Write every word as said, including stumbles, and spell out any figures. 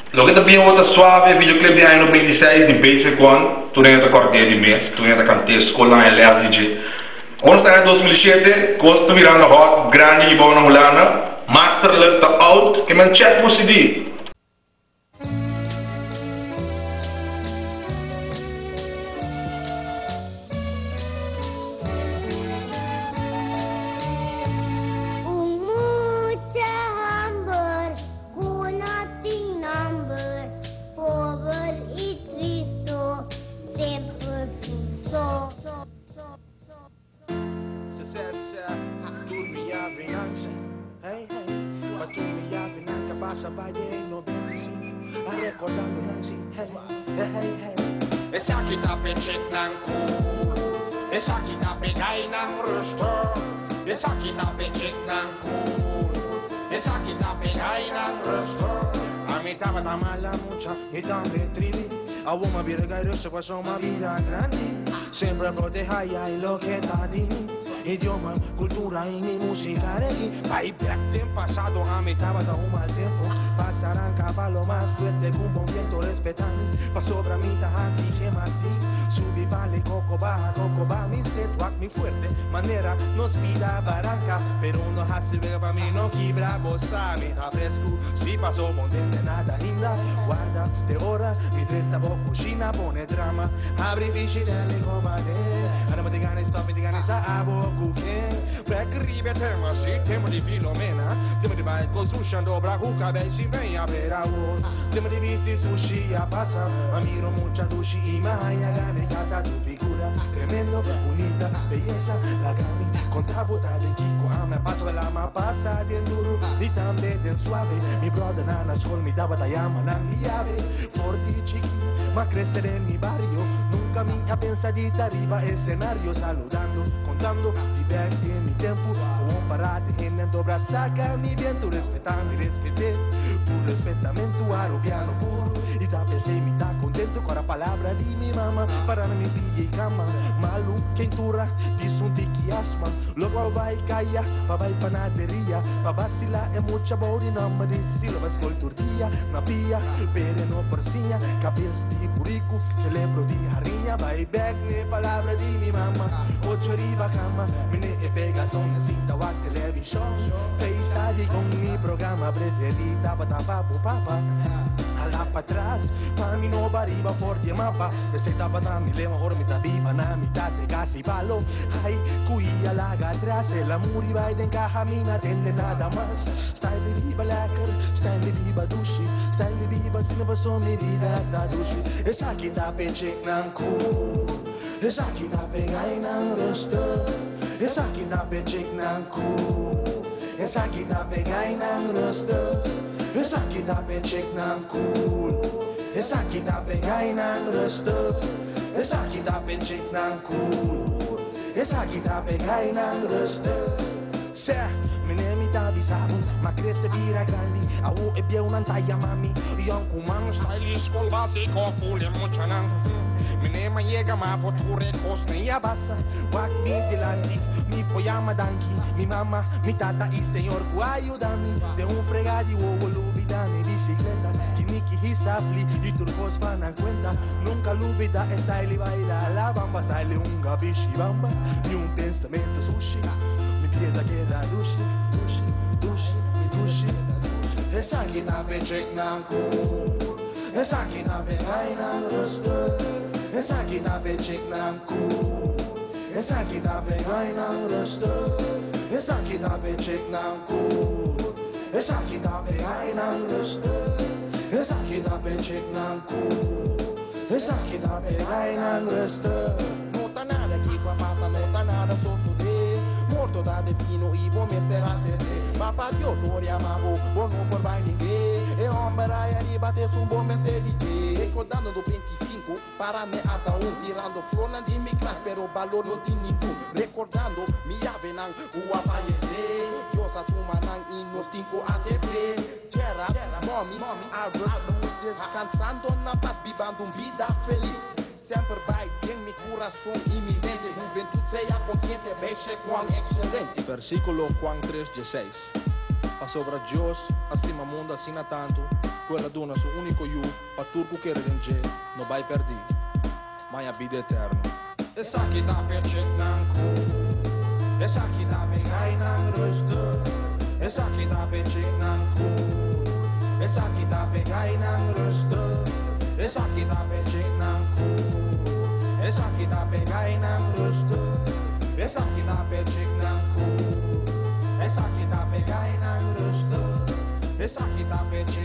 Lo que también otra suave videoclip de año veintiséis de Basic One, tú no te acordé de mes, tú no te canté escola en el L D J. Ons está en dos mil siete, costa mirando hot, grande y buena holana, master left out, que me chat por C D. Passa by de noventa e cinco, recordando não se hey, hey, hey. Esse aqui tá pechek nang cool, esse aqui tá pegai nang rooster, esse aqui tá pechek nang cool, esse aqui tá pegai nang rooster. A mí tava tan mala mucha y tan retrivi, a uma birga y se pasó una vida grande, siempre proteja ya y lo que está de mí. Idioma, cultura y mi música reggae. Vai back del pasado a mi estaba da un mal tiempo. Pasarán caballo más fuerte con un viento respetando. Pasó pra mí así que más deep. Subí vale coco baja, coco va mi set, walk mi fuerte. Manera nos pida barranca, pero no hace ver para mí no quibra. Bossa mi ta fresco, si pasó montende nada hinda. Guarda te ora, mi tretta boco china pone drama. Abri fisci delle comande. Ana ma digani sto mi digani sa abo. Back ribe tema, sì, tema di Filomena. Tema di mais con sushi ando bracuca, beh, si venha per amor. Tema di bici sushi a pasa, amiro mucha dushi y maya, gane casa su figura. Tremendo, bonita, belleza, la gami. Contrabuta de Kiko, a me paso de la ma pasa de enduro. Di también del suave, mi brother nana sol mi daba da llama, nan mi llave. Forti chiqui, ma crecer en mi barrio. Nunca mi ha pensa di arriba escenario, saludando, contando. Ti perdi mi tempo, un parate e ne dovrà sacarmi viento, respettami, respeté, pur respettamento aro piano puro, y tape se mi ta contento con la palabra di mi mamma, para mi pilla y cama, malu que intura, disun tiki asma, luego vai calla, pa vai panaderia, pa vacilar e mucha body no me dice, si lo vas col turdia, na pia, pere no persigna, capies di purico, celebro di hariña, vai back ne palabra di mi mamma, ocho riva cama, Mene e pega sonha cinta wa television Face study con mi programa preferita Patapapu papa Alla pa atrás Pa mi no bariba forte mapa E se tapata mi lema or mi tabiba Na mitad de casi palo Ay, cuya laga atrás El amor iba y de encaja mina tende nada más Style viva lekker Style viva dushi Style viva sin pasó mi vida ta dushi Esa kita pechek nang cool Esa kita pegay nang roster Esa kita pechek nang cool Esa kita pegay nang roster Esa kita pechek nang cool Esa kita pegay nang roster Esa kita pechek nang cool Esa kita pegay nang roster Se mene mi tabi sabu Ma crese vira grandi Au e bie un'antaglia mami Io kumang stylish col basico full emocionang Mene ma llega ma foture cosne ya basa Wak mi dilanti Mi poyama danki Mi mamma, mi tata y señor ku ayudami De un fregadi uovo lubidani bicicleta Kiniki hisapli y turbos van a cuenta Nunca lubida style baila la bamba Style unga bishi bamba Ni un pensamiento sushi Mi dieta queda dushi, dushi, dushi, mi dushi Esa kita pechek nang cool Esa kita pegay nang roster Esa kita pechek nang cool Esa kita pegay nang roster Esa kita pechek nang cool Esa kita pegay nang roster Esa kita pechek nang cool Esa kita pegay nang roster Nota nada que qua pasa, nota nada sosudé Morto da destino y bom este racete Papá Dios oria mago, bom não por vai ninguém E homem arriba te um bom este D J Recordando do vinte e cinco, para me ata um Tirando flor de mi classe, pero valor não tem nenhum Recordando, mi avenan, o aparecer Dios a tu manan e nos cinco A C P Gera, mommy, Albert, descansando na paz, vivando uma vida feliz Sempre vai em mi coração e mi mente Juventude seja consciente, veja Juan excelente Versículo Juan tres dieciséis A sovragios, a stima monda sina tanto. Quella dona su unico yu, pa turco che redenge, no vai perdi, mai a vida eterno. E sa chi da piace nanku, e sa chi da begai nan rusto, e sa chi da piace nanku, e sa chi da begai nan rusto, e sa chi da piace nanku, e sa chi da begai nan rusto, e sa chi da piace nanku, e sa chi da begai nan rusto, e sa chi da piace